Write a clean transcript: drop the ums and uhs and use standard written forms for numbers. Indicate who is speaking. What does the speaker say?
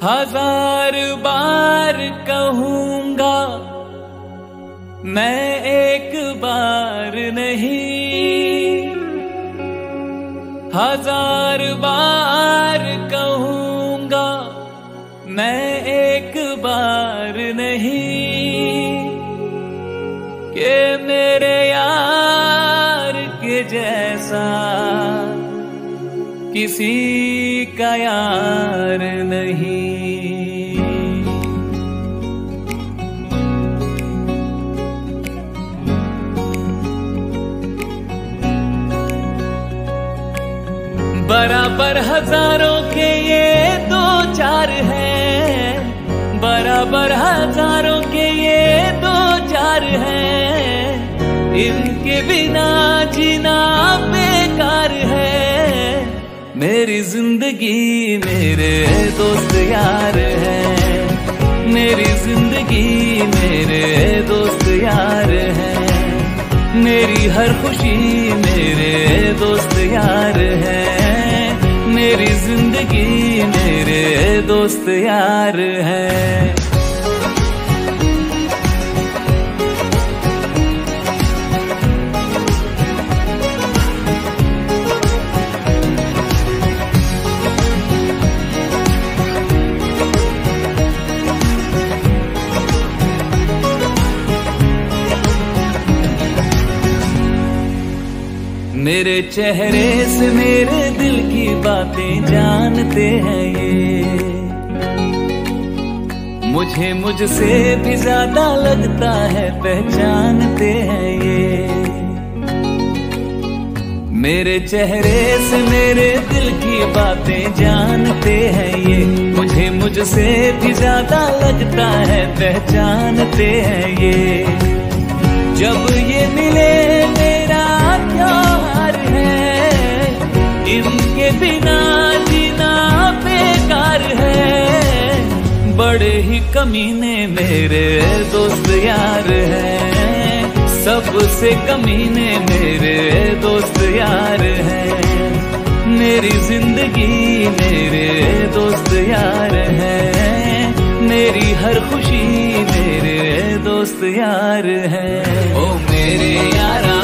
Speaker 1: हजार बार कहूंगा मैं एक बार नहीं, हजार बार कहूंगा मैं एक बार नहीं, कि मेरे यार के जैसा किसी का यार नहीं। बराबर हजारों के ये दो चार हैं, बराबर हजारों के ये दो चार हैं, इनके बिना जीना बेकार है। मेरी जिंदगी मेरे दोस्त यार हैं, मेरी जिंदगी मेरे दोस्त यार हैं, मेरी हर खुशी मेरे दोस्त यार हैं, मेरी जिंदगी मेरे दोस्त यार हैं। मेरे चेहरे से मेरे दिल की बातें जानते हैं ये, मुझे मुझसे भी ज्यादा लगता है पहचानते हैं ये। मेरे चेहरे से मेरे दिल की बातें जानते हैं ये, मुझे मुझसे भी ज्यादा लगता है पहचानते हैं ये। जब ये मिले मेरा क्या हार है, इनके बिना जीना बेकार है। बड़े ही कमीने मेरे दोस्त यार हैं, सबसे कमीने मेरे दोस्त यार हैं, मेरी जिंदगी मेरे दोस्त यार हैं, मेरी हर खुशी मेरे दोस्त यार हैं। ओ मेरे यारा